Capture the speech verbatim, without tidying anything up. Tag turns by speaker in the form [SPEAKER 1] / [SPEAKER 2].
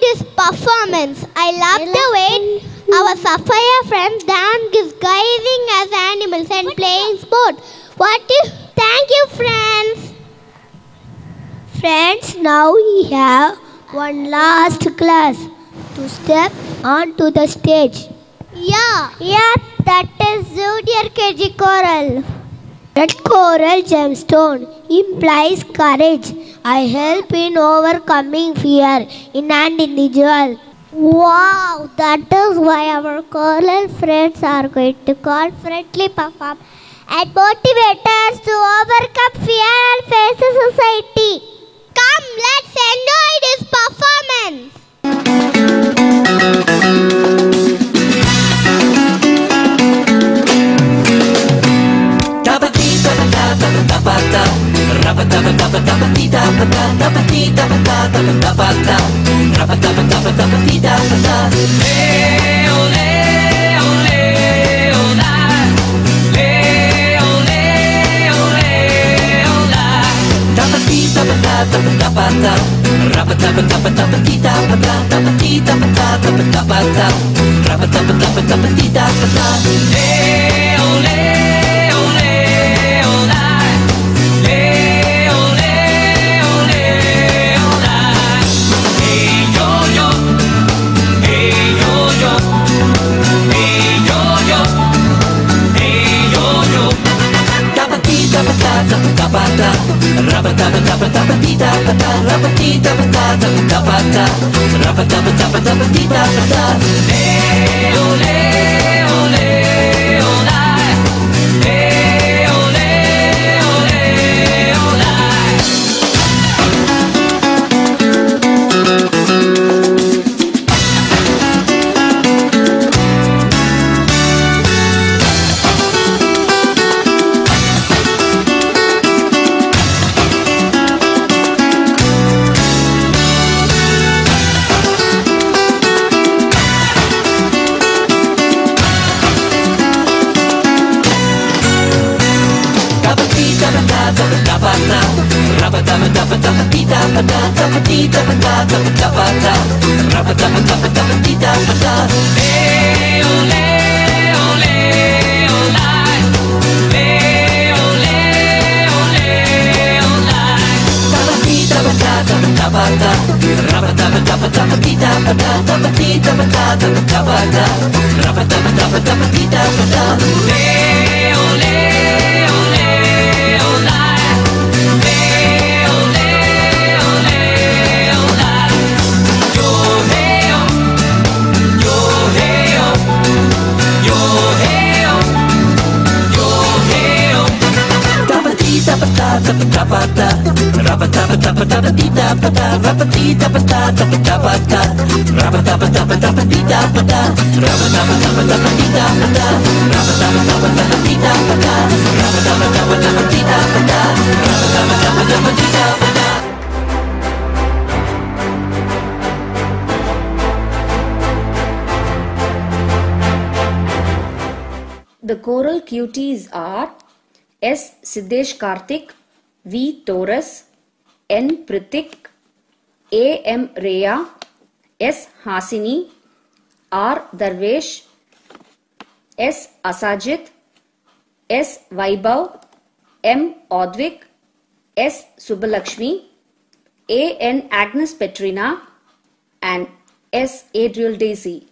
[SPEAKER 1] his performance. I love the way our Sapphire friends dance disguising as animals and playing sport. What is? Thank you, friends. Friends, now we have one last class to step onto the stage. Yeah, yeah, that is Junior K G Coral. Red coral gemstone implies courage. I help in overcoming fear in an individual. Wow, that is why our coral friends are going to confidently perform and motivate us to overcome fear and face society. Come, let's enjoy this performance.
[SPEAKER 2] The choral cuties are S. Siddesh Karthik, V. Taurus, N. Prithik, A. M. Rhea, S. Hasini, R. Darvesh, S. Asajit, S. Vaibhav, M. Advik, S. Subbalakshmi, A. N. Agnes Petrina, and S. Adriel Daisy.